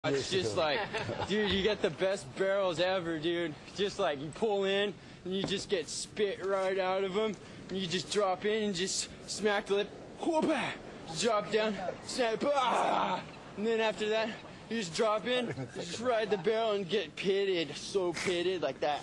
It's just like, dude, you get the best barrels ever, dude. Just like you pull in and you just get spit right out of them. And you just drop in and just smack the lip. Whoop-ah! Drop down, snap, and then after that, you just drop in, just ride the barrel and get pitted, so pitted like that.